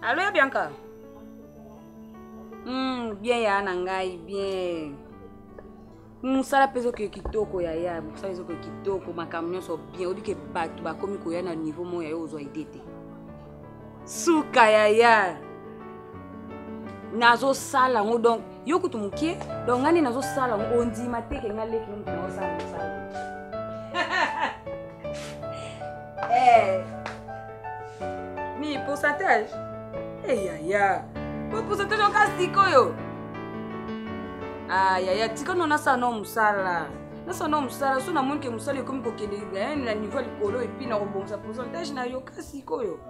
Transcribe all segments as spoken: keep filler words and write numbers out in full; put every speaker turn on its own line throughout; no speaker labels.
Allô, Bianca? Hmm, bien, ya, nangai, bien. Musala peso ke kitoko ya ya, musala peso ke kitoko, makamyo so bien, odi ke batu ba komi ko ya na niveau mo ya ozo idete. Suka ya ya. Nazo sala ngo donc, yo kutu mukie, donc ngani nazo sala ngo ondi mateke ngale ki mtu nazo sala sala. Eh. Mi pourcentage. Eh ya ya. Ko pourcentage on kasiko yo. Ah ya ya tika no nasa no musala. Nasa no musala so na moni ke musala komi ko kende gagne la niveau likolo et puis na robonsa pourcentage na yo kasiko yo.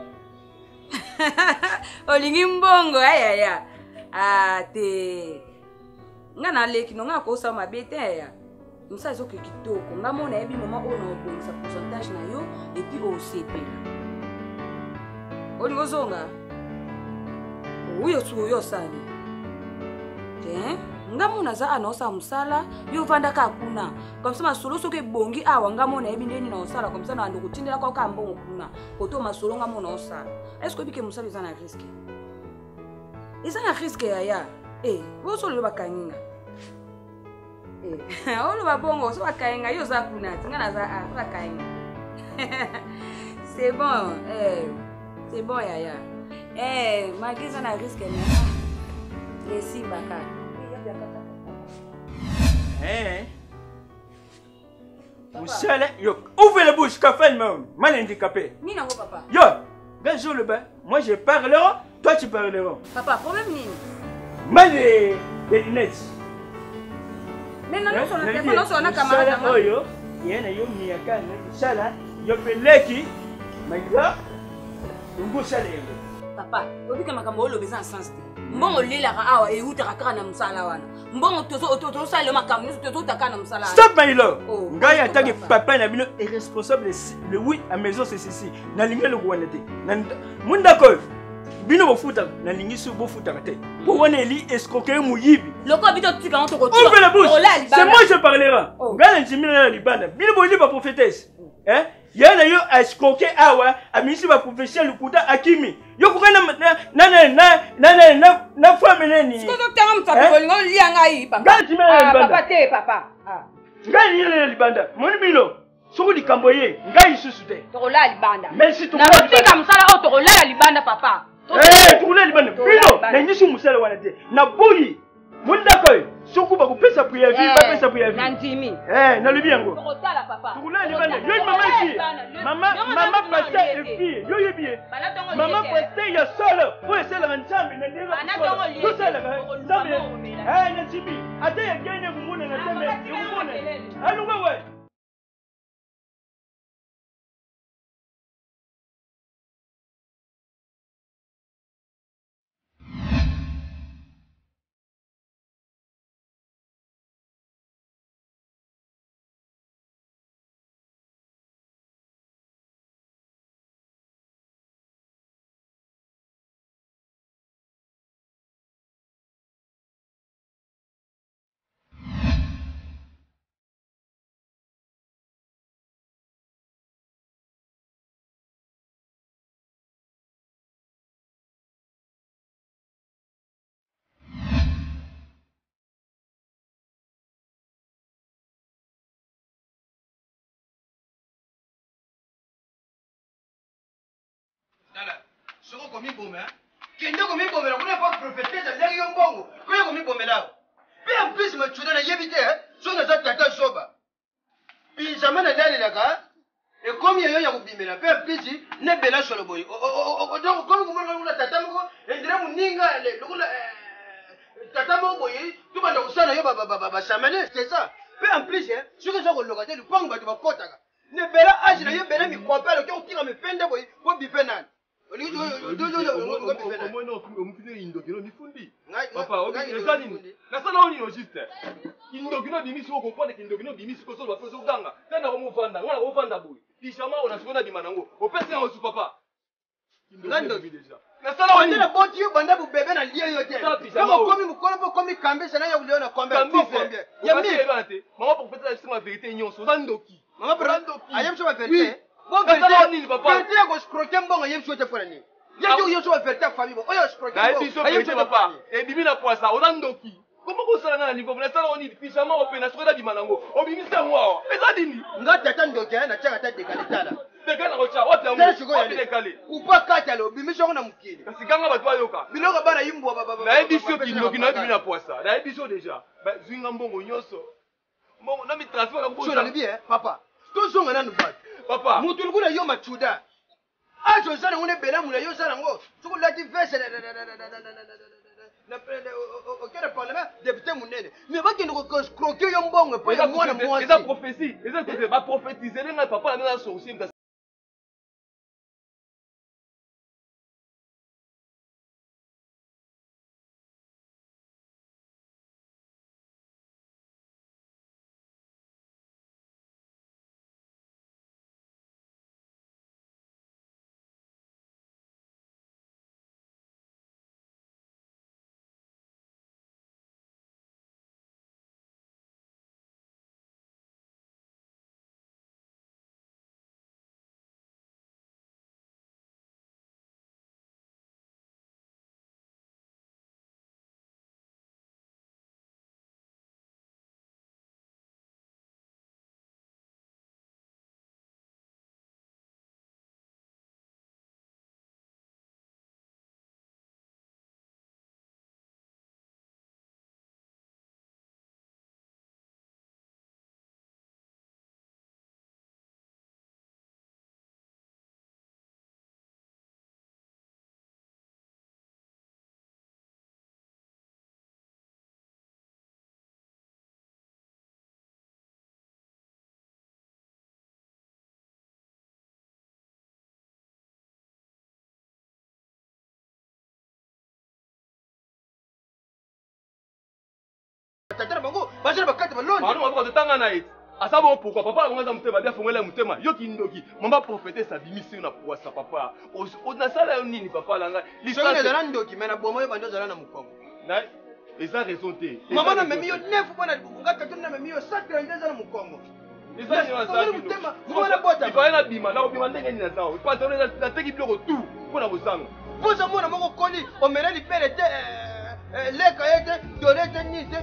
Olingi mbongo ya ya ya. Ah te. Ngana leki no ngako sa mabete ya. Musala zo ke kitoko. Ngamona ebi mama o na robonsa pourcentage na yo et puis au C P. Olingo zonga. Uyo suyo yo sani. Te. Ngamona za anosa musala yo vanda ka kuna comme ça masolo soke bongi awa ngamona ebi ndeni na osala comme ça na ndo kutindela kwa ka mbongo kuna koto masolo ngamona osala est-ce que bike musala za na risque isa na risque ya ya eh wo solo bakaninga eh olo babongo so bakaninga yo za kuna tinga za a bakaninga c'est bon eh c'est bon ya ya eh magiza na risque na les si baka.
Hein? Vous savez, yo, ouvrez la bouche, café le monde, mal handicapé.
Ni nango papa.
Yo, ben jour le bain, moi je parlerai, toi tu parleras.
Papa, problème ni.
Mal les lunettes.
Mais non, non, on a téléphone, on a camarade.
Oh yo, il y en a yo miaka, ça là, yo peleki, mais là, on peut saler.
Papa, obi ka makambo lo besoin sens te. Mbongo lela ka awa e uta ka na musala wana. Mbongo tozo ototo sala makambo tozo taka na musala.
Stop Maïlo. Ngai attaque papa na bino est responsable le oui à maison c'est ceci. Na lingi le wana te. Na munda ko bino bo futa na lingi su bo futa te. Bo wana eli escroquer muyibi.
Loko bito tika on to ko.
Ouvre la bouche. C'est moi je parlerai. Ngai njimi na libanda. Bino bo liba prophétesse. Hein? Yana yo escroquer awa amisi ba professeur lukuta akimi. Yo ko na na na na na na na femme neni.
Siko to tanga mtaka ko lingo lianga yi papa. Ah papa te papa. Ah.
Ngai ni libanda. Moni bilo. Soko likamboye. Ngai susu te.
To ko la libanda.
Merci to.
Na tika msala o to ko la libanda papa.
Eh, to ko la libanda. Bilo. Na nyisu musala wana te. Na boyi. Munda ko. Soko ba ko pesa prière vie, ba pesa prière vie.
Nantimi.
Eh, na lubi yango.
To ko tala papa.
To ko la libanda. Yo maman ici. Maman maman pasta et fille. Yo yebié. Maman pasta ya solo. Pour essayer la ntambi na ndela. Tout ça là. Ntambi. Eh, nantimi. Ate ya gene kumuna na tembe. Kumuna. Alu wewe.
Soko komi bombe, kende komi bombe, on n'a pas prophétisé, c'est rien bon. Quoi komi bombe là? Puis en plus, me tuer dans yébité, sur nos autres tata soba. Puis jamais n'a d'aller là-bas. Et comme il y a eu un bimé là, puis en plus, n'est bella sur le boy. Donc comme vous m'avez dit, tata moko, et dire mon ninga, le tata moko, tout le monde ça n'a pas ba ba ba samane, c'est ça. Puis en plus, sur que ça on locataire, le pang ba tu vas kota. N'est bella âge, n'a eu bella mi compare, le cœur tire me pende boy, pour bipenan.
Papa, eza nini? Nasala oni no juste. Kindokino bimisi ko comprendre kindokino bimisi ko so ba feso ganga. Tena ko muvanda, ngala ko vanda boy. Pijama ona sikona bimanango. Opesa ngo su papa.
Ngando déjà. Nasala oni na boti yo banda bu bebe na lié yo te. Kama komi mukolo po komi kambe sana ya uliona kombe.
Kombe. Ya mi ebate. Mama pour faire la sima vérité nyonso zandoki.
Mama pour ayem so ba vérité.
Bon, nasala oni papa.
Vérité ko scroquer mbongo yem so te pour ni. Yaki yo so verta famille. Oyo escroquer.
Na ebiso pe papa. E bimi na poisa, ona ndoki. Comment vous savez na niveau na sala oni pyjama opena soda di manango. Obimisa moi. Eza dini?
Nga tata ndoki na chaka tata dekaleta.
Dekala ko cha, wapi amu? Wapi dekale?
Upa kata lo bimisa na mukili.
Kasi ganga batwa yoka.
Biloko bana yimbo baba.
Na ebiso ki ndoki na bimi na poisa. Na ebiso déjà. Ba zwinga mbongo nyoso. Mbongo na mi transfert na bosa.
Sona bien papa. To zonga na nubat.
Papa.
Mutu nguna yo machuda. Ajo sana ngune bela mula yo sana ngo. Tuku lati vese na au Parlement, député Mounene. Mais va qu'il nous croquer un bon pour moi, moi.
C'est la prophétie. C'est ça va prophétiser. Les papa, la sorcier.
Tata bango, bajana bakati baloni.
Pardon, on va te tanga na it. Asa bon pourquoi papa on va mutema bien fongela mutema. Yo kindoki, mamba prophéter sa bimisi na pour sa papa. O na sala nini papa langa.
L'histoire de landoki mais na bomo yo bando zala na mukongo.
Na eza raison te.
Maman na memi yo neuf bona ngaka tuna memi yo cent trente zala mukongo.
Eza ni wa sa
mutema, mwana bota.
Ipa na bima, na bima ndenge ni na sawo. Ipa tone na teki biloko tout pona bosanga.
Poza mwana moko koli, o mena li pele te leka yete, dolete nite.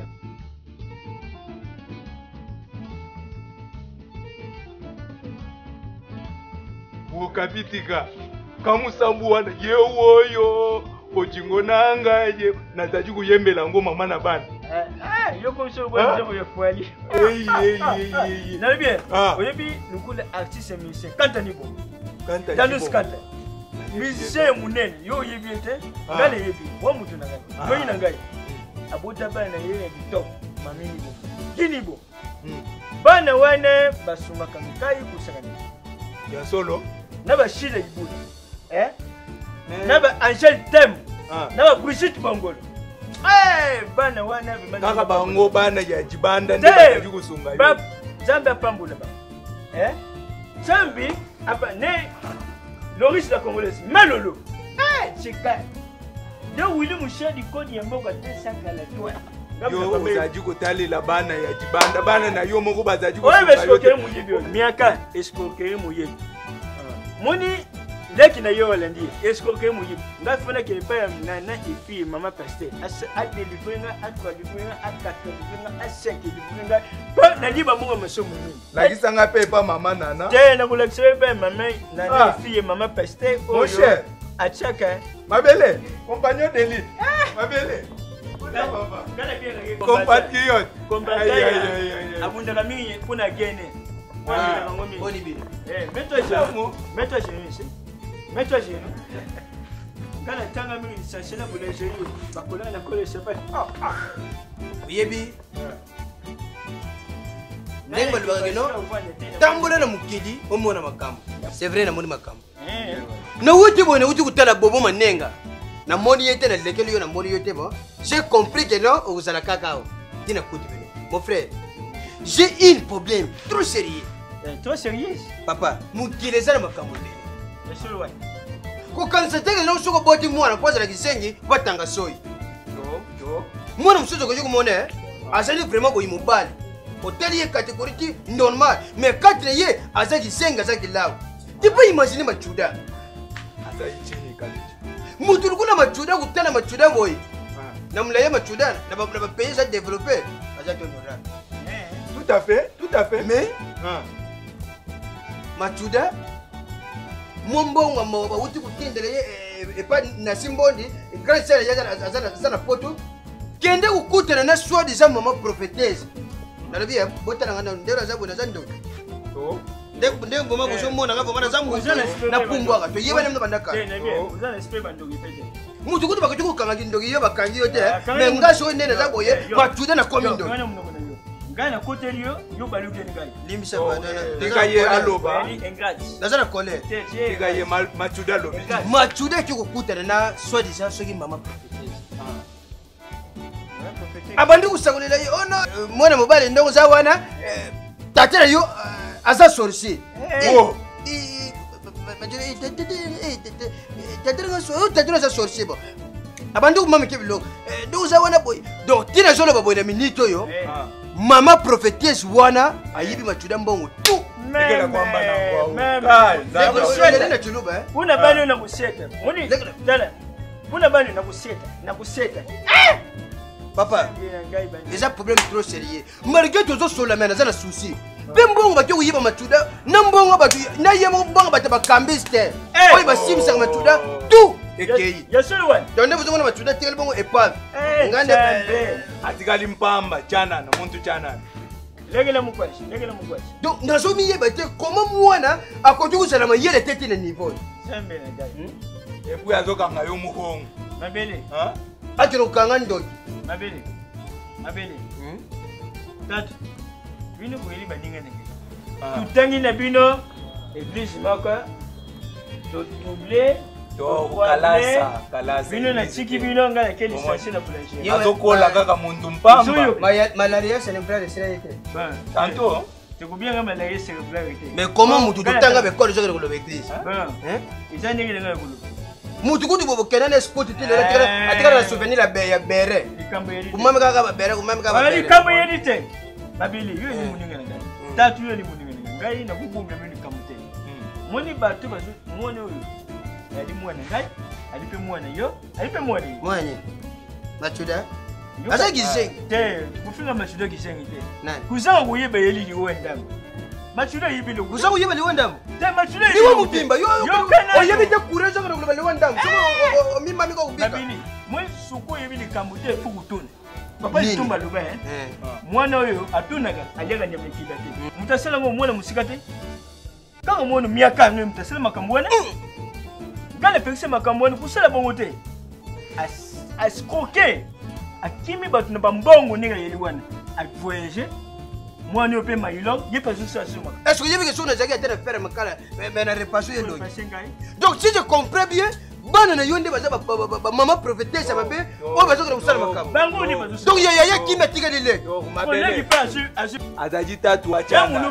Ukapitika kamusambu wana yewoyo ojingo nanga ye nazaji kuyembela ngoma mama na bana
eh eh yoko so bwana ndio yefwali
eh eh eh
na bien oyebi nukule artiste musicien kanta nibo
kanta
Danus kanta musicien munene yo yebi ete ngale yebi wa mutu na ngai yo ina ngai abota bana yeye top mamini bo kinibo bana wane basuma kamikai kusangani
ya solo
naba shida ibuli eh naba Angel Tem naba Brigitte Bangolo eh bana wana
kaka bango bana ya jibanda ndi kusunga
yo Zambi apambula ba eh Zambi apa ne Loris la Congolaise Malolo eh chika yo Willy Mushedi kodi ya mboga tesaka la toi
yo uzaji kotalela bana ya jibanda bana na yo moko bazaji
kusunga yo escroquer muyebi miaka escroquer muyebi moni leki na yo lendi escroquer muyebi ngafuna ke pa na na ifi mama pasteur asa adeliver nga atwaliver nga akatoliver nga aseki liver nga pa na liba mongo masomo nini
lakisa nga pepa mama nana
te na kulakisa pe mama na na ifi mama pasteur
mon cher
achaka
mabele compagnon d'élite mabele compatriote
compatriote abunda kami kuna gene
ah boni bino
eh mets-toi genoux mets-toi genoux ici mets-toi genoux kana tanga mingi sachet na boulangerie bakola na kole cheval ah ah
yebi nengo lwageno tambula na mukidi omona makambo c'est vrai na moni makambo eh na wuti bone wuti kutala bobo manenga na moni yete na lekelo yo na moni yote bo j'ai compris que non ozala kakao dina kuti bino mon frère j'ai un problème trop sérieux
eh trop sérieux
papa mukile zala makambo ndene
monsieur ouais
ko kanisa tenge na usoko boti mwana kwanza la kisengi batanga soyi
yo yo
mwana msuzo ko yuko mona azali vraiment boyi mobali hôtel ye catégorie normal mais quatre ye azaki senga azaki lao tu peux imaginer machuda
azaki chini kali
mutu kuna machuda kutana machuda boy na mlaye machuda na ba na pays à développer aza honorable
tout à fait tout à fait
mais machuda mombonga mo ba uti kutindele e pa na simbondi grand sœur ya azana azana poto kende ukutana na swadi za mama prophétesse na lobi botana ngana ndero za bona za ndo
to
ndeko ndeko mama kusomona ngavo mana za mbuzi na pumbwa to yeba nemna bandaka
uzana esprit bandogi pete
mutu kuti bakatuku kanga kindogi yo bakangi yo te me ngaso nene za boye machuda na komindo
ngana kotelio yo baluke ngai
limisa bana
tikaye aloba
nazana kole
tikaye machuda lobi
machuda ki kukutana na swadi za soki mama prophétesse abandi kusakulela yo ono mwana mobale ndongo za wana tatela yo aza sorcier
oh
tatela so tatela za sorcier bo abandi kumama kebilo ndongo za wana boy donc tina zolo baboy na minito yo mama prophétesse wana ayibi machuda mbongo tu
Mekela kwamba na
kwa
una bani na kuseta muni dala una bani na kuseta na kuseta
papa déjà problème trop sérieux malgré tout ça la mena za na souci be mbongo batyo kuyiba machuda na mbongo batu na yemo mbongo bataba kambiste oyi basimisa machuda tu ekei
yasulu wan
donde vous ngona machuda tingali bongo epave ngande
atikali mpamba chana na muntu chana
legela mukwashi legela mukwashi
donc nazo mi yeba te comment mwana akotu kusala ma yele tete na niveau
sembe na dai
et puis azoka ngayo mukongo
mabele
hein
atiro kanga ndoki
mabele mabele tatu bino bweli baninga nenge tutangi na bino église maka to doublé
to kalasa kalasa
bino na tiki bino nga na keli station na boulanger
azokola kaka muntu mpamba
malaria cérébrale cérébrale
tanto
tekubia nga malaria cérébrale
mais comment mutu tutanga be kole zokere kulo église
hein isa ndenge nga kulo
mutu kuti bobo kenane sport tile atikara atikara na souvenir la be ya bere kumama kaka bere kumama kaka
bere ali kama yedi te babili yo ni muninga nga tatu yo ni muninga ngai na kubumba mini kamute moni batu bazu muone oyo ali mwana ngai ali pe mwana yo ali pe mwana
mwana machuda asa gisengi
te kufinga machuda gisengi te
nani
kuzanga kuyeba yeli liwenda machuda yibile
kuzanga kuyeba liwenda
te machuda
yibile liwo mupimba yo yo yebi te courage ngana kuyeba liwenda so mimba miko kubika
babili mwe suko yibile kamute fukutuna papa itumba luba eh mwana oyo atunaka aliaga nyamekida te mutasala ngo mwana musika te kanga mwana miaka ngwe mutasala makambwana ngale pekise makambwana kusala bongo te as as koke akimi batu na bambongo ninga yeli wana a voyager mwana yo pe mailong ye pas ça sur moi
est-ce que yebi que sona zaki atena faire makala mais na repasser yelo donc si je comprends bien bana na yonde baza ba mama prophétesse babe o baza ko kusala makamba
bango ni bazu
donc ya ya kimi atika lile
mabele
azaji tatu achana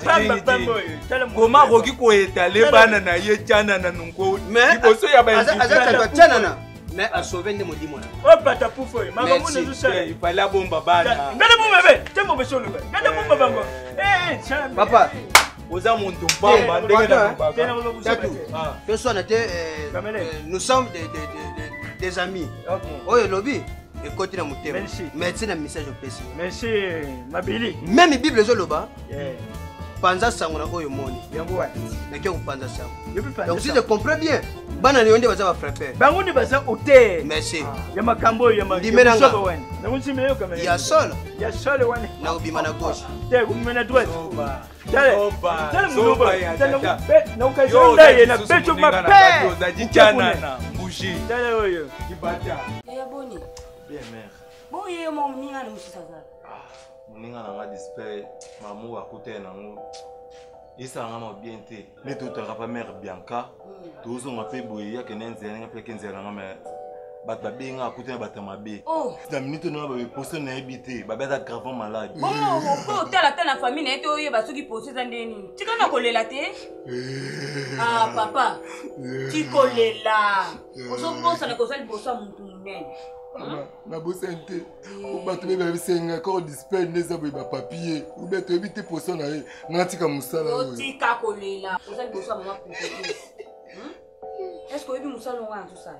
koma
koki ko etale bana na ye chana na nungo
iboso
ya ba
azata chana na mais a sauver ndemo dimona
o pata pufo mama muna zu sala
il fallait bomba bana
ngale bomba be temo be solo be ngale bomba bango eh chana
papa
oza muntu mpamba ndenge na mbaka
tatu que soit na te nous sommes des des des amis oyo lobi et continue à mutema merci na message au pesi
merci mabili
même bible zo loba panza sango na oyo moni yango wa na kyo panza sango donc si je comprends bien bana ni onde baza ba frapper
bango ni baza hotel
merci
ya makambo ya
makambo
wana na kunsimbe yo kamera
ya solo
ya solo wana
na ubima na gauche
te ubima na droite tale tale mudoba tale na
okayo
ndaye na pecho mape
ozajichana na mbushi
tale oyo
kibata
ya boni
bien mère
bon ye mo muninga na musisa za
muninga na nga dispe mamu akute nango isanga ma bien te ne to to rapa mère Bianca tozo nga pe boye ya kenenze nga pe kenze nga me bat ba benga akute ba tamabe
oh
na minute na ba poste na ebité ba beta gravement malade
bon ko tela tela famille na eto ye basuki poste za ndeni tika na kolela te ah papa tikolela ozo bosa na kozali bosa muntu munene
na bosente bato be babisenga ko display neza boye ba papier ou bien to ebite poso na ye ngatika musala
oyo tika kolela ozali bosa mama prophétesse est-ce que oyebi musala wana tosala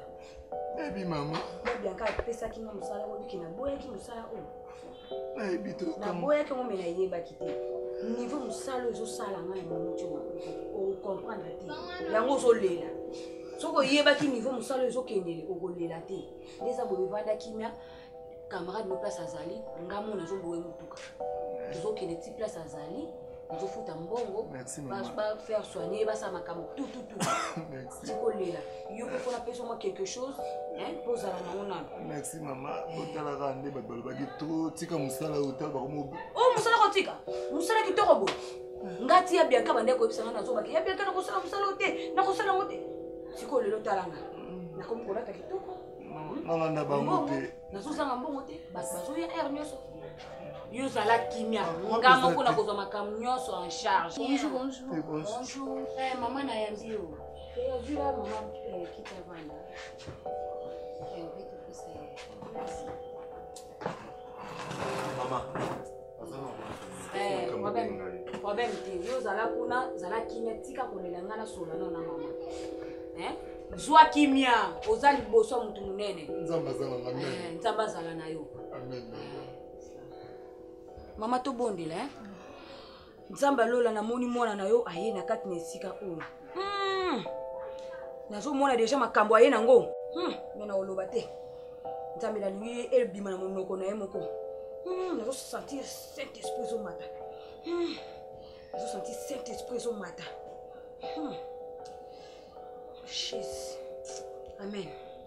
Baby maman.
Bianca pesa ki nga musala oyo ki na boya ki musala oyo.
Na ebito
Na boya ki mo mena yeba kite. Niveau musala oyo sala nga na mutu o comprendre te. Yango zo lela. Soko yeba ki niveau musala oyo zo kendele o golela te. Ndeza boye vanda kimia camarade no place azali ngamu na zo boye mutuka. Zo kende ti place azali. Zo futa mbongo. Ba ba faire soigner ba sa makamo tout tout tout. Merci. Kolela. Yo ko fona peso moi quelque chose, hein, posa na ngona.
Merci maman. Otala rande ba ba gito tika musala otala ba mo.
Oh musala ko tika. Musala ki toko bo. Ngati ya bianka bande ko bisanga na zo ba ki. Ya bianka na ko sala musala ote. Na ko sala ote. Siko lelo talanga. Na ko mkola ta kitoko.
Mama na ba mote.
Na zo sanga mbongo te. Bas bazo ya air nyoso. Yo zala kimia. Ngama kuna ko zo makam nyoso en charge. Bonjour bonjour. Bonjour. Eh maman na yambi yo. Et vu là, maman euh, qui t'avale là. Et on va te faire ça. Merci.
Maman.
Eh, problème. Problème, yo zala kuna, zala kimia tika kolela ngana sola na maman. Hein? Zwa kimia, ozali boso mutu munene.
Nzamba zala na amen.
Eh, nzamba zala na yo.
Amen.
Mama to bondela, hein? Nzamba lola na moni mwana na yo aye na kati na esika oyo. Hmm. Nazo mona déjà makambo aye nango. Hmm, mena oloba te. Nzambe la lui elbima na monoko na ye moko. Hmm, nazo sentir Saint-Esprit zo mata. Hmm. Nazo sentir Saint-Esprit zo mata. Hmm. Jesus. Amen.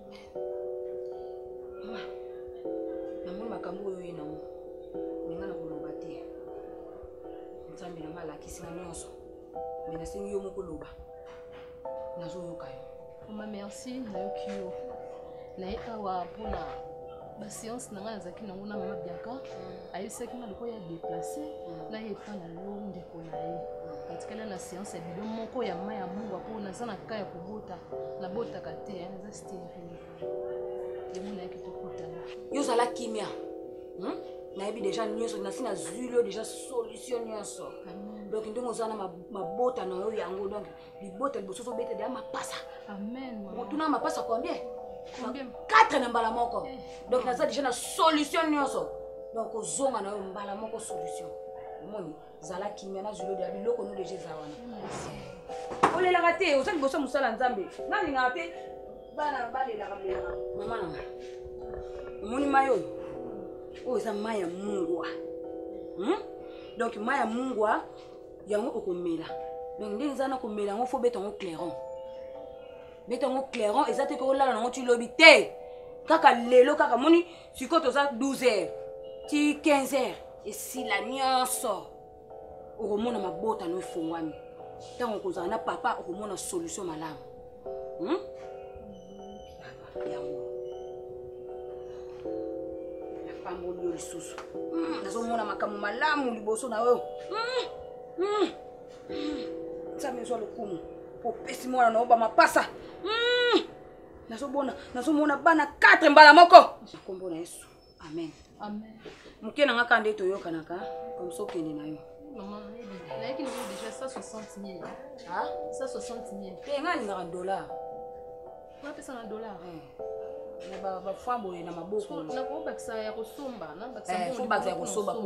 Mama. Namu makambo oyo ye nango. Ninga na koloba te. Nzambe na mala kisina nyonso. Mena singi yo moko loba. Nazo yoka yo.
Maman, merci. Nayoki yo. Naye awa pona ba séance na nga zaki nango na maman Bianca. Ayo saki na loko ya déplacer na ye pa na londe ko na ye. Katikala na séance ya bidon moko ya ma ya mungu ko na sana ka ya kubota na bota kate ya za stérile. Yemo na ki tokuta.
Yo zala kimia. Hmm? Na yebi déjà nyonso na sina zulio déjà solution nyonso. Donc ndongo zana mabota na yo yango donc bibota liboso so beta de mapasa.
Amen.
Motuna mapasa combien?
Combien?
quatre na mbala moko. Donc naza déjà na solution nyonso. Donc ozonga na yo mbala moko solution. Moni zala kimia na zulio de biloko no déjà zawana. Olela kate ozali boso musala nzambe. Nani ngate bana balela kabela. Mama na. Moni mayo. Oh, ça maya mungwa. Hmm? Donc maya mungwa yango okomela. Donc ndenge zana komela ngo fo beta ngo clairon. Beta ngo clairon ezate ko lala ngo ti lobi te. Kaka lelo kaka moni sikoto za douze heures. Ti quinze heures et si la nyonso. Okomona mabota no fongwami. Tango kozana na papa okomona solution malamu. Hmm? Yango. Pambolo lisusu. Mm, nazo mona makamu malamu liboso na wewe. Mm. Mm. Nzambe zo lokumu. Po pesi mwana na oba mapasa. Mm. Nazo bona, nazo mona bana quatre mbala moko. Kombo na Yesu. Amen.
Amen.
Mukena ngaka nde to yoka naka comme ça kende na yo.
Maman, là qui nous déjà cent soixante mille.
Ah,
cent soixante mille.
Pe ngani ngaka dollar.
On appelle ça un dollar.
Na ba ba fambo na maboko.
Na ko bakisa ya kusomba, na bakisa
eh,
bongo.
Bakisa ya kusomba.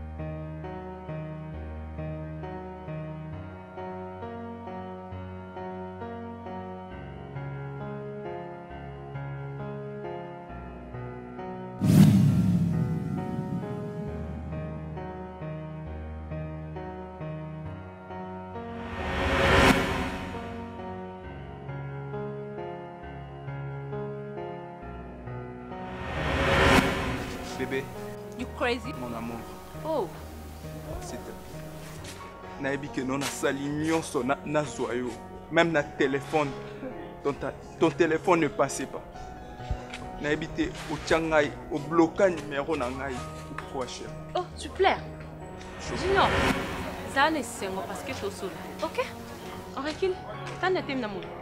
Bébé.
You crazy?
Mon amour.
Oh.
S'il te plaît. Naebi que non a sali nyonso na na zoyo. Même na téléphone. Ton, ta, ton téléphone ne passait pas. Naebi te au tchangai, au bloquant numéro na ngai. Quoi cher?
Oh, tu pleures. Junior. Ça n'est pas parce que tu es seul. Ok? On recule. T'en as terminé mon.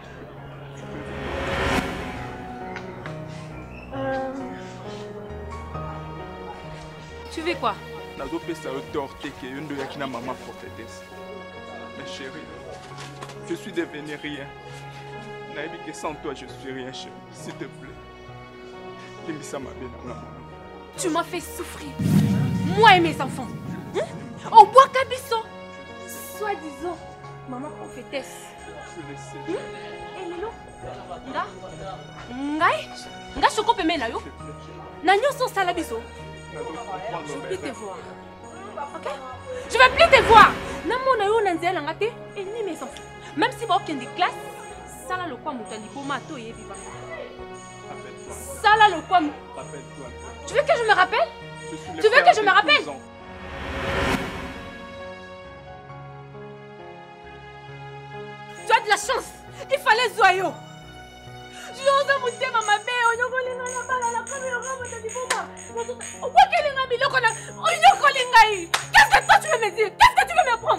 Tu veux quoi?
Nazo pesa yo torte que yondo yakina maman prophétesse. Mais chérie, je suis devenu rien. Naïbi que sans toi je suis rien chérie. S'il te plaît. Kimbisa ma belle.
Tu m'as fait souffrir. Moi et mes enfants. Hein? Au bois Kabiso. Soi-disant, maman prophétesse.
Je le sais.
Hum? Et Lilo, nga, ngai, nga choko peme na yo. Na nyoso sala biso. Je vais plus te voir. Ok? Je vais plus te voir. Na mona yo na nzela ngate et ni mes enfants. Même si va aucun des classes, sala le quoi mutandi poma to yebi ba. Sala le quoi. Tu veux que je me rappelle? Tu veux que je me rappelle? Tu as de la chance. Il fallait Zoyo. Je n'ose pas monter ma mère. On a collé dans la balle à la première robe de Diboma. On voit qu'elle est rabille. On a collé. Qu'est-ce que toi tu veux me dire? Qu'est-ce que tu veux me prendre?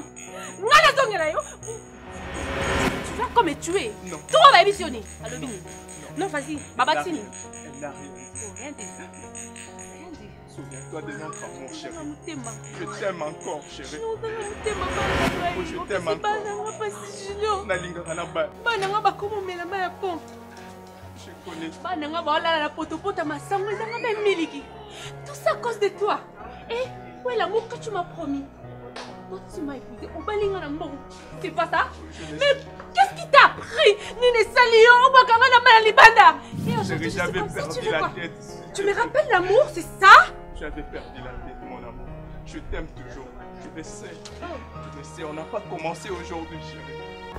Tu vas comme me tuer.
Non.
Toi, on va émissionner. Allô, Bini. Non, vas-y. Babatini.
Elle n'a rien dit.
Rien dit. Rien dit.
Souviens-toi de notre amour, chérie. Je t'aime encore, chérie. Je t'aime encore. Nalinga Kanaba. Je connais.
Tout ça à cause de toi. Et où est l'amour que tu m'as promis? Toi, tu m'as épousé. C'est pas ça? Mais qu'est-ce qui t'a pris? Nine Salio, Libanda. Et aujourd'hui, je sais comme ça, tu veux quoi? Tu me rappelles l'amour, c'est ça?
J'avais perdu la tête, mon amour. Je t'aime toujours. Je le sais. Je le sais. On n'a pas commencé aujourd'hui, chérie.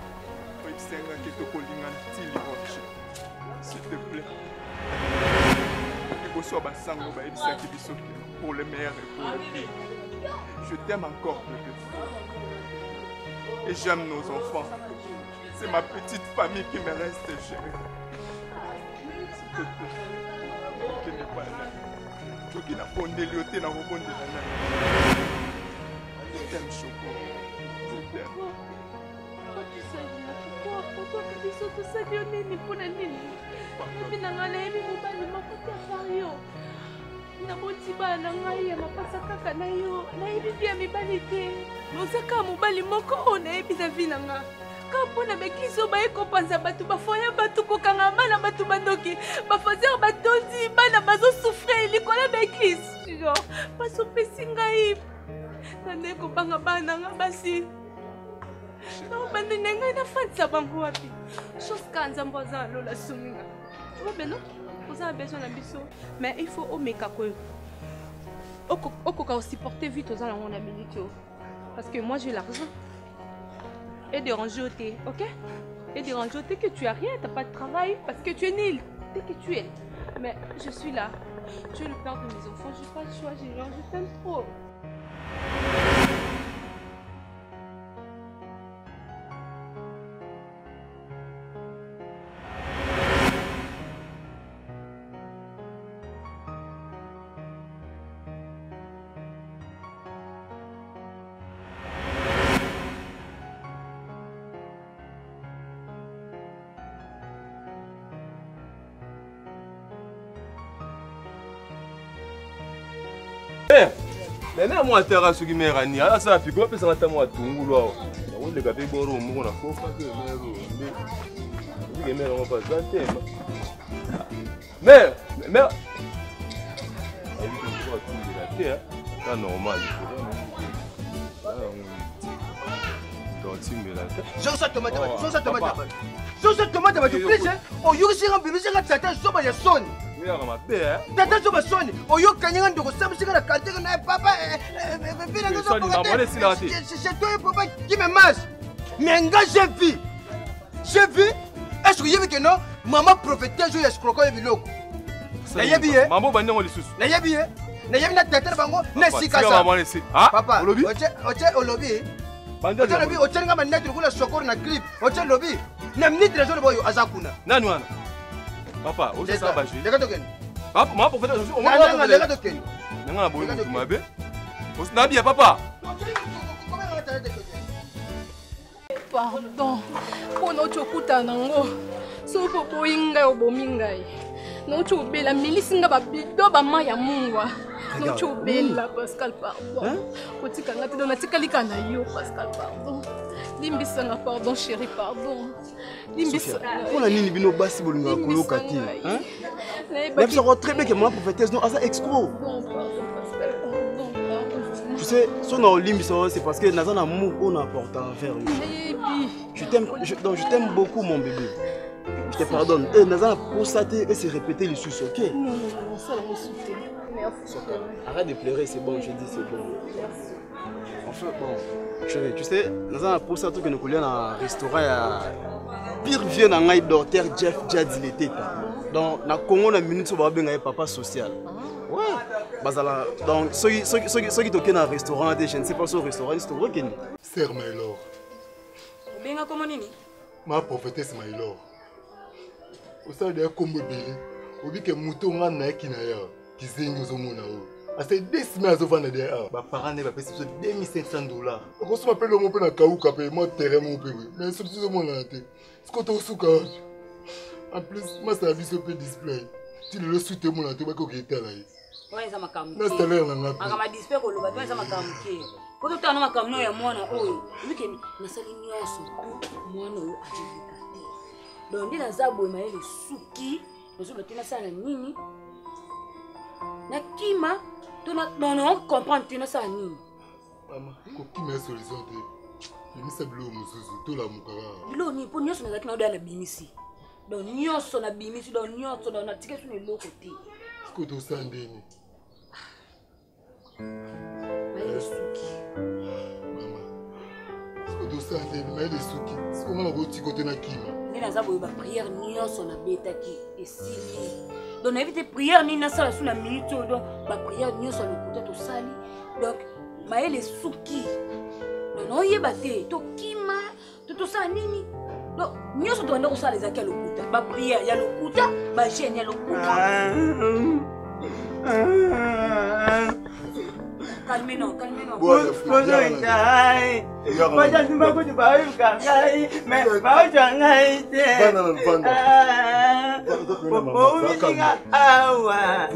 S'il te plaît. Pour le meilleur et pour le pire. Je t'aime encore, bébé. Et j'aime nos enfants. C'est ma petite famille qui me reste, chérie. S'il te plaît. Qui n'est pas là. Qui n'a pas de lioté dans le monde de la nana. Je t'aime, Choco. Je t'aime.
Pourquoi tu sais tout ça? Tu sais que pour la nini. Tu n'as pas l'air de me faire nabotiba na ngai ya mapasa kaka na yo nayebi bia mibali te ozaka mobali moko nayebi na vi na nga ka mpona bekiso baye kopanza bato bafoya bato kokangama na bato bandoki bafaser batondi bana bazosouffrir likolo ya beklise jo basopesi ngai nande kobanga bana nga basi nabandini ngai nafandisa bango wapi chose ka nzambo aza alola suminga obeno vous avez besoin de biso, mais il faut au meka quoi. Au coca supporter vite aux allons la minute parce que moi j'ai l'argent. Et déranger au thé, ok? Et déranger au thé que tu as rien, t'as pas de travail parce que tu es nul, dès que tu es. Mais je suis là. Tu es le père de mes enfants, j'ai pas le choix, j'ai je t'aime trop.
Nene moi terra ce qui me rani ala ça puis quoi peut-être ça moi tungulu là on le gars boro mo na ko fa que mero mais mais on pas ça thème mais mais elle dit que toi tu la terre c'est normal donc tu me la terre
je ça tomate je ça tomate je ça tomate mais tu please oh yo si rambi nous ça tata soba ya son tata soba son oh yo kanyanga ndoko samsika na kanteka na papa vina ngo c'est toi papa qui me masse mais nga j'ai vu j'ai vu est-ce que yebi que non maman prophétesse yo escroquer yo biloko na yebi eh
mambo banyango lisusu
na yebi eh na yebi na tata bango na sika ça papa olobi oche oche olobi Ocha lobi ocha nga manetri kula sokoro na clip ocha lobi na minute rezo boyo azakuna
nani wana papa ocha sa baji
lega token
papa ma pour faire
on va lega token
nanga boyo mutumabe osna bien papa
pardon pona ochokuta nango so popo inga obomi ngai no chobela milisinga babido bama ya mungwa Non, tu es belle, Pascal, pardon. Quand tu as dit que tu as dit Pascal, pardon. Limbisanga, pardon, chérie, pardon. Limbisanga.
On a ni bino basi bolinga kolo kati. Hein? Même ça va très bien que moi prophétesse non asa expo. Tu sais, son en limbisanga c'est parce que dans un amour on apporte à faire. Je t'aime donc je t'aime beaucoup mon bébé. Je te pardonne. Et dans un pour ça et se répéter les sous, OK?
Non non non, ça va me soutenir. Merci.
Arrête de pleurer, c'est bon, je dis c'est bon. Enfin bon. Chérie, tu sais, nous avons pour ça tout que nous coulions dans un restaurant à pire vieux dans un docteur Jeff Jadz il était. Donc, dans le Congo, on a une minute sur le papa social. Ouais. Basala. Donc, ceux qui sont dans un restaurant, je ne sais pas si c'est un restaurant, c'est un restaurant.
Sœur Maylor.
Bien comment nini?
Ma prophétesse Maylor. Au sein de Combo Bélé, on dit que mouton a na qui na ya, qui zengo zo mona o. C'est deux semaines à vendre derrière.
Mes parents ne paient deux mille cinq cents dollars.
Quand je m'appelle mon père na kaou kapé, moi terrain mon père. Mais c'est tout mon là té. Ce que tu sous cage. En plus, moi ça a vu ce peu display. Tu le sous té mon là té ba ko kité là.
Ouais ça makamu.
Na c'est l'air na ngapi.
Akama display ko loba, ouais ça makamu ke. Ko to tana makamu no ya mwana oyo. Wiki na sali nyoso. Mwana oyo ajivika té. Donc ndi na zabo ma ele suki, nous on tena ça na nini? Na kima non, non, on comprend que tu n'as pas de nini.
Maman, qui m'a solution de il me semble que tout la mukara.
Lo ni pour nous on a qui na dans la bimisi. Donc nous on a bimisi, donc nous on a ticket sur le côté.
Ce que tu sens ndeni.
Mais le souki.
Maman. Ce que tu sens ndeni, mais le souki. Ce qu'on a au côté na kima.
Ni na zabo ba prière nous on a bêta qui et si. Donc on évite prière ni na sala sous la minute donc ba prière nous sur le côté to sali. Donc mais les souki. Donc non yebate to kima to to sa nini. Donc nous on doit ndako sala ezaki le côté. Ba prière ya le côté, ba jeune ya le côté. Calmez-nous, calmez-nous.
Bonjour, Ngai. Bonjour, tu m'as dit bah il Ngai, mais bah je Ngai.
Bana bana.
Popo minga awa.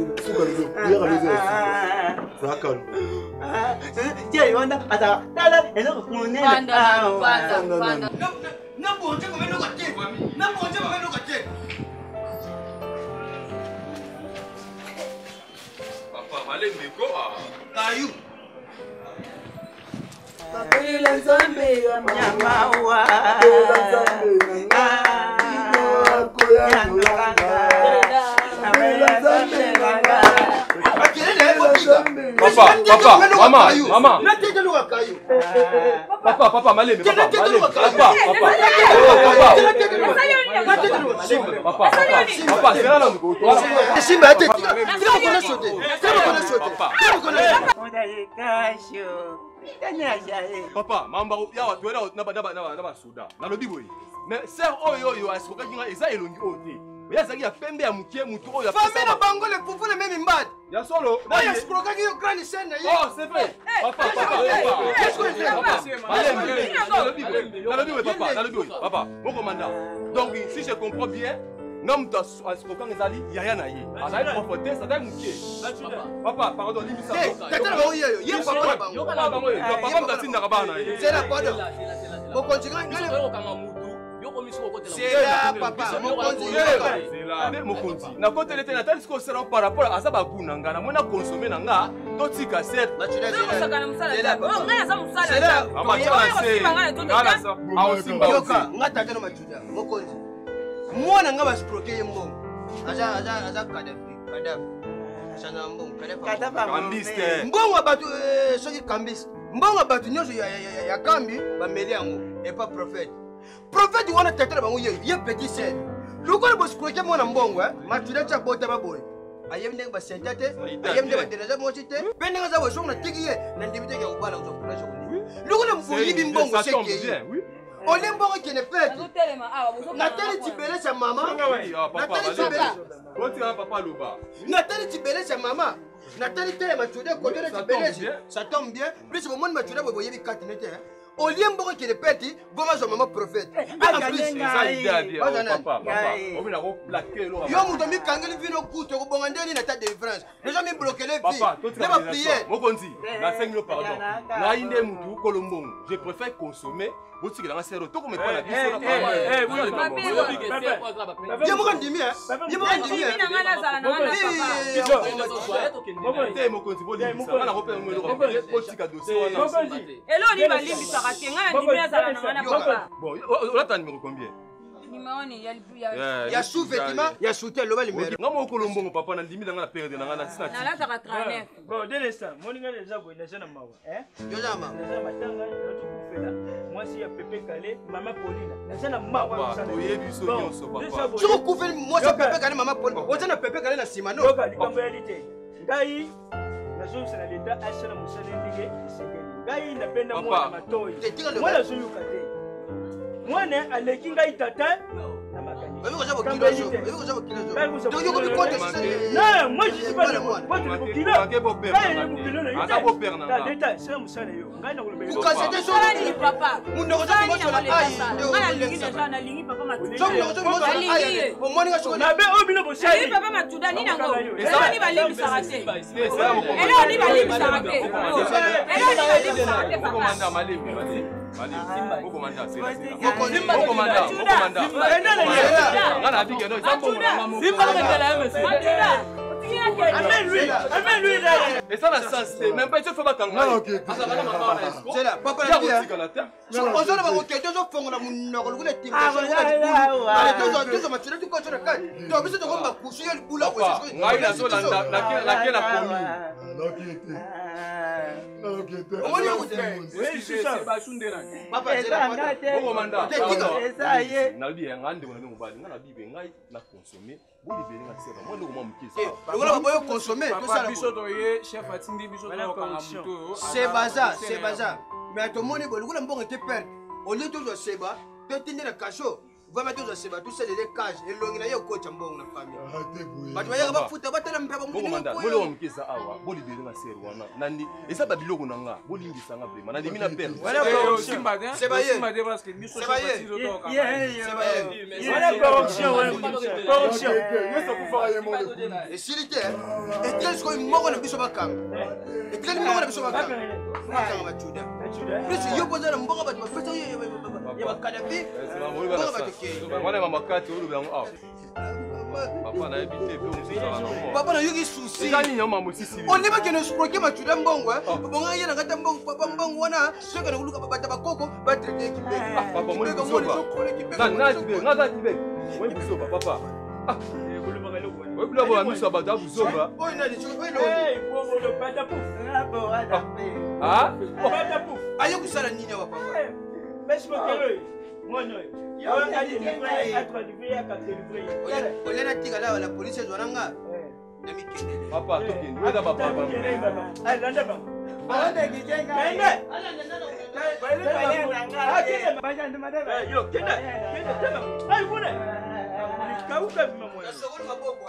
Zakal.
Tiens, on a attends, là, elle a reconnu awa.
Na na bonje ko meno kate. Na bonje ko meno kate.
Papa, allez meko ah.
Kayu.
Papela nzambe ya nyamawa.
Papa, papa, maman, maman. Papa, papa, malé, mais papa, malé. Papa, papa. Papa, papa, papa, c'est là là.
Si mais attends, tu vas connaître sauter. Tu vas connaître sauter. Tu vas connaître.
On a les cachots.
Papa, mamba ya watu wela na ba na ba na ba suda. Na lobi boy. Mais sœur oyo yo askoka kinga eza elongi ote. Ya zaki ya pembe ya mukie mutu oyo.
Famille na bango le fufu le même mbad.
Ya solo.
Na ya skroka ki yo grande scène.
Oh, c'est vrai. Papa, papa, papa. Qu'est-ce que c'est papa? Allez, na lobi boy. Na lobi boy papa, na lobi boy. Papa, mon commandant. Donc si je comprends bien, nom de askoka ngezali yaya na ye. Azali prophète, ça doit mukie. Papa, pardon, limisa.
Tata ba oyo yo, ye papa na bango.
Yo papa bango, papa mtatinda kabana ye.
C'est la pardon. Mon continent ngale. C'est là papa, mon continent.
C'est là. Mon continent. Na côté l'été na tali sera par rapport à ça ba kunanga na mona consommer nanga to tika set.
Ba tu l'as
C'est là. Oh, ngaya za musala.
C'est là.
Mama tu ngala ça. Ah aussi ba.
Yoka, ngata tena machuda. Mon continent. Mwana nga ba sproke yembongo. Aza aza aza kadafi, kadafi. Sana mbongo, kadafi.
Kadafi.
Kambiste.
Mbongo batu soki kambiste. Mbongo batu nyoso ya ya ya kambi ba meli yango et pas prophète. Prophète wana tetela bango ye, ye petit sel. Lokolo bo sproke mwana mbongo, eh, machuda cha bota ba boy. Ayem ndenge ba sentate, ayem ndenge ba dereza mochite. Pende nga za bo shona tikiye na ndibite ya ubala uzo kula shoni. Lokolo mfuyibi mbongo seke. On est bon qui ne fait. Nathalie Tibélé sa maman. Nathalie Tibélé.
Continue papa Loba.
Nathalie Tibélé sa maman. Nathalie Tibélé m'a tué côté de Tibélé. Ça tombe bien. Plus au monde m'a tué vous voyez les quatre nets. au lieu mboko qui répète bon je maman prophète en plus
ça idée papa papa on vient ko plaquer lo
yo muto mi kangeli vino kuto ko bonga ndeni na ta délivrance déjà mi bloquer les filles
papa
ne va prier
mokonzi na cinq minutes pardon na inde mutu kolombongo je préfère consommer boutique dans la serre tout comme pas la vie sur la parole
ye mo ndimi hein ye mo ndimi
na ngala zala na ngala
te mokonzi boli sana ko pe mo lo boutique dossier wana
elo ni balimbisaka te ngala ndimi azala na ngana papa
bon on attend numéro combien
numéro ni ya
ya sous vêtement ya soutien lo bali numéro
ngamo kolombongo papa na ndimi dans la période na ngana sina
na la zaka trente-neuf
bon dès l'instant moninga déjà boy na jana mawa hein
yo jama
na matanga na tukufela moi si ya Pépé Calé maman Paulina na jana mawa
papa oyebi so nyonso papa
tu kufela moi si Pépé Calé maman Paulina o jana Pépé Calé na simano
yoka likambo ya lite ngai na zo sala leta asala musala ndige isekeli ngai na penda mwana matoi mwana zo yuka te mwana aleki ngai tata na makani
Baby ko jabo kilo so, baby ko jabo kilo so. Donc yo ko mi compte ça.
Non, moi je suis pas le moi. Moi tu le kilo.
Ake bo père. Aka bo père na.
Ta deta c'est musala yo. Ngai na ko le.
Ko ka c'était so
ni papa.
Mundo ko jabo so la ai.
Ngala lingi deja na lingi papa matuda.
So ko so so ai. Bo moni ga so.
Na be o bino bo sai.
Lingi papa matuda ni nango. Elo ni balimbi sarate. Elo ni balimbi sarate. Elo ni balimbi sarate papa.
Komanda malimbi bati. Malimbi. Ko komanda c'est là. Ko komanda. Ko komanda. Ngana bige no sambo mama.
Simba ngela monsieur.
Amène lui. Amène lui là.
Et ça la sens même pas tu fais pas kanga.
Non, ok.
C'est là, papa la vie. On se va au quai, deux fonds la munna ko le tim. Ah voilà. Deux autres, deux autres, tu ko sur le cas. Tu biso to ko ba kusu yo bula ko
c'est. Ngai na so landa la ke la ke la komi.
Non, qui était. Non, qui était.
On va écouter.
Oui, c'est ça.
Papa c'est là.
Ko komanda.
C'est ça y est.
Na bi ngande ngone ngubali ngana bibe ngai na consommer. Boli be nga sera moi ndoko mukisa.
Voilà ba yo consommer tout ça.
Biso to ye chef atindi biso to kanga muto.
C'est bazar, c'est bazar. Mais to moni boli kula mbongo te perdre. Au lieu de seba, to tinde na cachot. Va mettre dans seba tout ça les cages et longi na yo ko chambongo na famille.
Arrêtez bouiller.
Ba to ya ba futa ba tala mpaba
mu. Komanda, molo mukisa awa. Boli be nga sera wana. Nani esa ba biloko nanga. Boli ngisa nga vraiment. Na dimina perdre.
Voilà
Simba de.
Simba
de parce que biso chef atindi to kanga.
Voilà corruption, corruption.
Mais ça vous fera mon le.
Et s'il était et quel soit moko na biso ba kanga. Et quel moko na biso ba kanga. Kanga ba chuda. Plus yo boza na mboka ba feta yo ya ba kadafi.
Wana mama kati ulu bango aw. Papa na ebite pe musisa na mo.
Papa na yoki souci.
Ngani nyama musisi.
On ne va que nous sproquer ma chuda mbongo. Bonga yana ngata mbongo papa mbongo wana. Soka na kuluka bata bakoko ba traiter ki beki.
Papa mo bisoba. Na na tibe, na za tibe. Mo bisoba papa. Ah, kuluma ngalo ko. Oyi bilo ba miso ba da busoba.
Oyi na dicho oyi lo.
Eh, bobo lo pata pouf. Ah bon, ada.
Ah?
Pata pouf.
Ayo kusala nini wa papa?
Bes mo kero. Mono. Yo ali livré, atra livré à quatre livré.
Oyi na tika la la police zwananga. Na mikende.
Papa to kende. Weda papa.
Ah, landa ba.
Bana kijenga.
Kende. Bale bale nanga. Ah, kende. Baja ndima deba. Yo, kende. Kende tena. Ai bune. Kauka vima moyo.
Na sokoni maboko.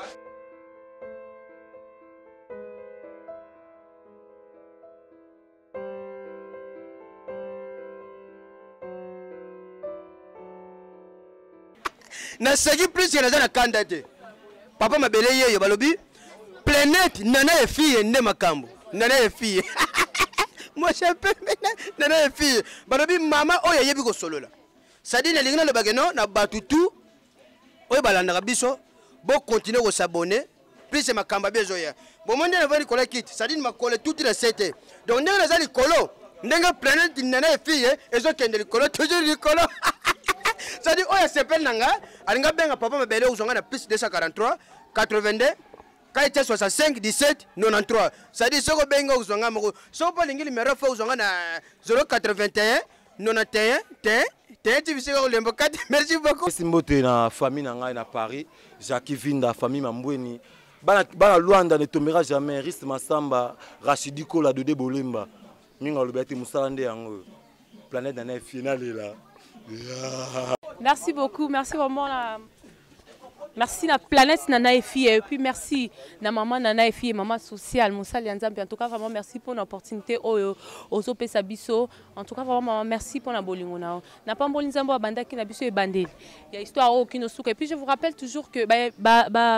Na sagi plus yana na kanda te. Papa mabele yeyo balobi planète nana e fille nde makambo. Nana e fille. Moi je peux nana e fille. Balobi mama oyo yebi ko solola. Sadi na lingina le bageno na batutu. Oyo balanda biso bo continuer ko s'abonner. Plus c'est makamba bezo ya. Bon monde na vali kola kit. Sadi ni makole tout la sete. Donc ndenge na zali kolo. Ndenge planète nana e fille ezo kende likolo toujours likolo. Ça dit, oh, c'est peine nanga. Alinga benga papa mabele uzonga na plus deux cent quarante-trois quatre-vingt-deux quarante soixante-cinq dix-sept quatre-vingt-treize. Ça dit, soko benga uzonga moko. Soko pa lingi numéro fa uzonga na zéro quatre-vingt-un quatre-vingt-onze ten ten divisé par lembo quatre. Merci beaucoup.
Simbote na famille nanga na Paris, Jacques Vinda famille Mambweni. Bana bana Luanda ne tombera jamais. Riste Masamba, Rachidi Kola de Bolemba. Minga lobeti musalande yango. Planète na finale là.
Merci beaucoup, merci vraiment la...
Merci la planète Nana et fille et puis merci na maman Nana et fille maman sociale Moussa Lianzambi. En tout cas vraiment merci pour l'opportunité aux aux Sabiso. En tout cas vraiment merci pour la bolingo na. Na pas bolinzambo banda qui na biso et bandé. Il y a histoire au kino souk et puis je vous rappelle toujours que ba ba ba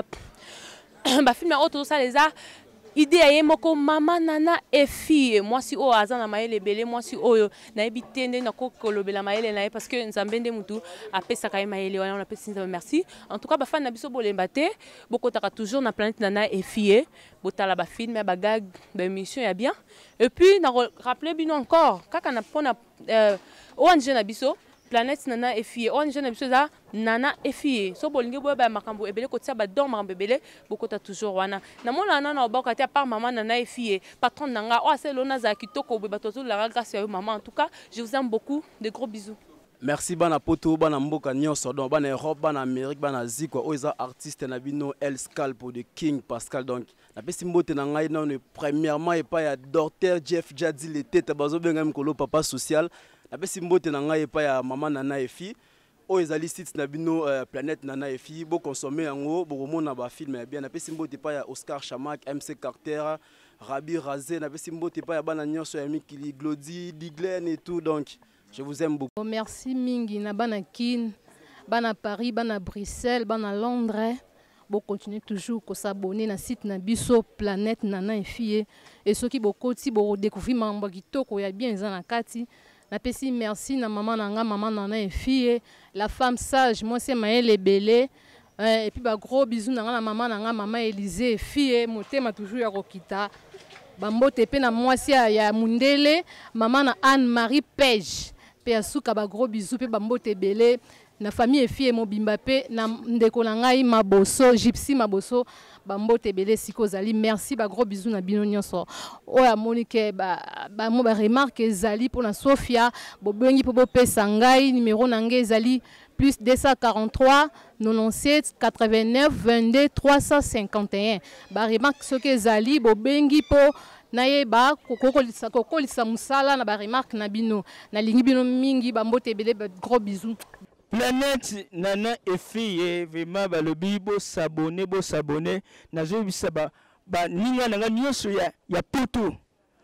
ba film auto ça les a idée aye moko maman Nana et fille moi si o azana maele belé moi si oyo na ebitende na ko kolobela maele na parce que nzambende mutu apesa ka maele on appelle ça merci en tout cas ba fan na biso bolemba te boko taka toujours na planète Nana et fille botala ba film ba gag ba émission ya bien et puis na rappeler bino encore kaka na pona euh O N G na biso planète Nana et fille on jeune biso za Nana et fille so bolingi boya ba makambo ebele ko tia ba don makambo ebele boko ta toujours wana na mona nana oboka tia par maman Nana et fille patron nanga o aselona za kitoko be batozo la grâce à maman en tout cas je vous aime beaucoup de gros bisous.
Merci bana poto bana mboka nyonso donc bana Europe bana Amérique bana Asie quoi oza artiste na bino El Scalpo de King Pascal donc na pesi mbote na ngai non premièrement et pas ya docteur Jeff Jadi le tête bazo benga mkolo papa social na pesi mbote na ngai et pas ya maman Nana et fille o ezali site na bino planète Nana et fille bo consommer yango bo mona ba film ya bien na pesi mbote pas ya Oscar Chamac M C Carter Rabi Razé na pesi mbote pas ya bana nyonso ya Mikili Glody Diglen et tout donc je vous aime beaucoup.
Merci mingi na bana Kin, bana Paris, bana Bruxelles, bana Londres. Bon continuez toujours à s'abonner na site na biso planète Nana et fille et ceux qui beaucoup ti bo découvrir mambo kitoko ya bien za kati. Na pesi merci na maman nanga maman Nana et fille la femme sage moi c'est Maëlle Belé et puis ba gros bisous na la maman nanga maman Élisée fille motema toujours ya kokita. Bambote pe na mwasi ya Mundele maman na Anne Marie Page. Pe asuka ba gros bisous pe bambote belé na famille fille mobimba pe na ndeko na ngai maboso gypsy maboso bambote belé siko zali merci ba gros bisous na bino nyonso oya Monique ba ba mo ba remarque zali pour na Sofia bobengi po bopesa ngai numéro na ngai zali plus deux cent quarante-trois quatre-vingt-dix-sept quatre-vingt-neuf vingt-deux trois cent cinquante et un ba remarque ce que zali bobengi po Naeba kokolisa kokolisa musala na ba remarque na bino na lingi bino mingi ba mbote belé gros bisous.
Planète Nana et fille vraiment ba le bibo s'abonner bo s'abonner na zo bisa ba ba ninga nanga nyonso ya ya poto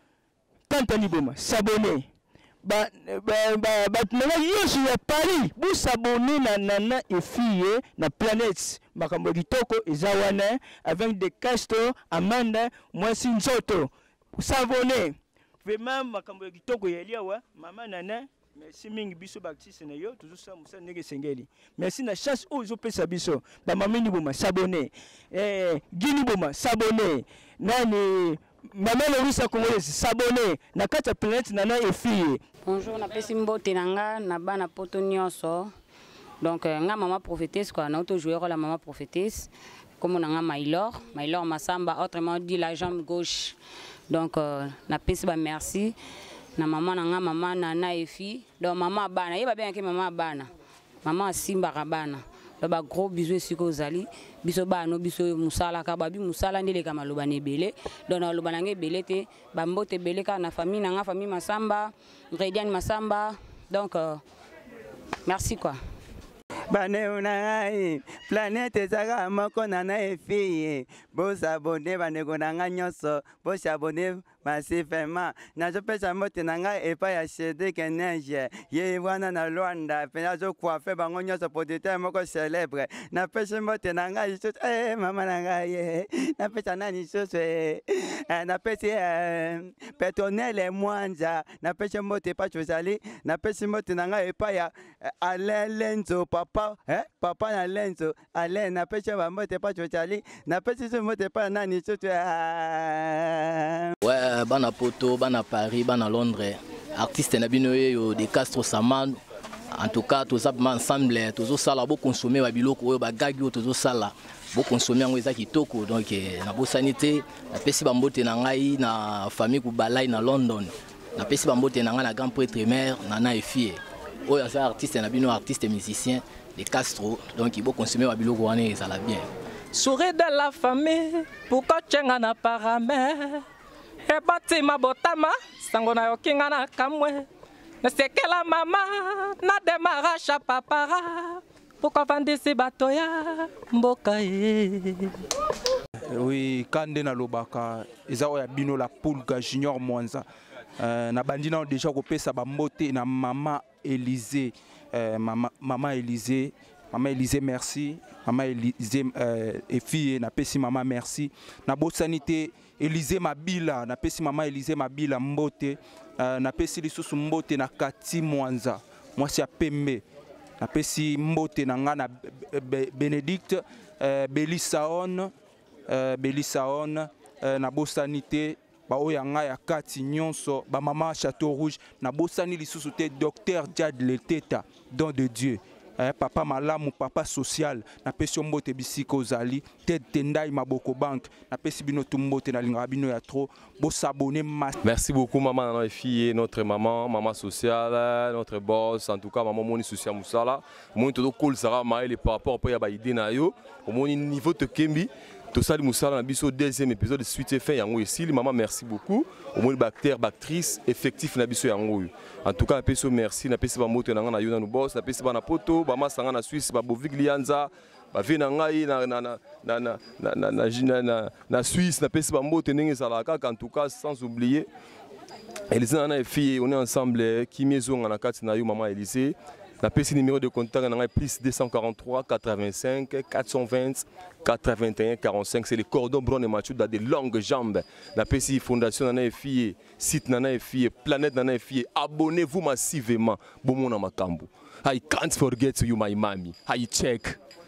tantani boma s'abonner ba ba ba nanga nyonso ya Paris bo s'abonner na Nana et fille na planète makambo kitoko ezawana avec des castors Amanda moi sinzoto s'abonner vraiment makambo kitoko yelia wa mama Nana merci mingi biso bactiste na yo toujours ça musa ndenge sengeli merci na chance ozo pesa biso ba mama ni boma s'abonner eh gini boma s'abonner nani mama Lorisa Congolaise s'abonner na kata planète Nana et fille.
Bonjour na pesi mbote nanga na bana poto nyonso donc nga maman prophétesse quoi na auto joueur la maman prophétesse comme on a Maylor Maylor Massamba autrement dit la jambe gauche. Donc euh, na pesi ba merci na maman nanga maman Nana et fille donc maman bana yeba bien que maman bana maman Simba Rabana ba gros bisous siko zali biso bano biso musala ka babi musala ndele ka maloba ne belé donc na loba nange belé te ba mbote belé ka na famille nanga famille Massamba Redian Massamba donc euh, merci quoi.
Bane unangai planète zaga moko Nana et fille bo s'abonner bane konanga nyonso bo s'abonner massivement na je pesa mote nanga et pas ya chédé que neige ye wana na Luanda pe na zo coiffer bango nyonso podete moko célèbre na pesa mote nanga juste eh mama nanga ye na pesa nani chose na pesa Petronelle Mwanza na pesa mote pa chozali na pesa mote nanga et pas ya Alain Lenzo papa eh papa na Lenzo Alain na pesa ba mote pa chozali na pesa mote pa nani chose
ouais bana poto bana Paris bana Londres artiste na bino yo de Castro Saman en tout cas tous ensemble tous sala bo consommer ba biloko oyo ba gagio tous sala bo consommer ngo eza kitoko donc na bo sanité na pesi ba mbote na ngai na famille ku balai na London na pesi ba mbote na ngai na grand prêtre mère Nana et fille oyo asa artiste na bino artiste musicien de Castro donc il bo consommer ba biloko wana ezala bien
sourire de la famille pourquoi tchenga na paramè ebati mabotama sango na yokinga na kamwe na sekela mama na demarasha papara pourquoi vandisi bato ya mboka ye.
Oui, kande na lobaka eza oya bino la Pulga Junior Mwanza. Euh, na bandi na déjà kopesa ba mbote na mama Élysée. Euh, mama mama Élysée, mama Élysée merci. Mama Élysée euh, et fille na pesi mama merci. Na bosanité Élysée Mabila, na pesi mama Élysée Mabila mbote. Euh, na pesi lisusu mbote na Kati Mwanza. Mwasi ya pembe. Na pesi mbote na nga na Bénédicte euh, Belisaon euh, Belisaon euh, na bosanité ba oyanga ya Kati nyonso ba mama Château Rouge na bosani lisusu te docteur Diad Leteta don de Dieu. Eh, papa malamu papa social na pesi mbote bisiko zali Ted Tendai Maboko Bank na pesi bino tumbote na linga bino ya trop bo s'abonner.
Merci beaucoup maman na fille, notre maman, maman sociale, notre boss, en tout cas maman moni social musala. Moni todo cool sera maile par rapport à ba idée na yo. Au moni niveau te kembi. Tout ça, nous sommes dans le deuxième épisode de Suite et Fin. Ici, maman, merci beaucoup. Au moins, bactère, bactrice, effectif, na biso yango. En tout cas, na peso merci, na peso ba moto na na yo na boss, na peso ba na poto, ba masanga na Suisse, ba bovig lianza, ba vena ngai na na na na na na na na na Suisse, na peso ba moto ndenge salaka. En tout cas, sans oublier, Élysée na fille, on est ensemble. Qui maison na kati na yo maman Élysée. La P C numéro de contact est plus deux cent quarante-trois quatre-vingt-cinq quatre cent vingt quatre-vingt-un quarante-cinq. C'est le cordon brun et mature dans des longues jambes. La P C Fondation Nana Fille, site Nana Fille, planète Nana Fille. Abonnez-vous massivement. Bon mon amakambu. I can't forget you, my mommy. I check.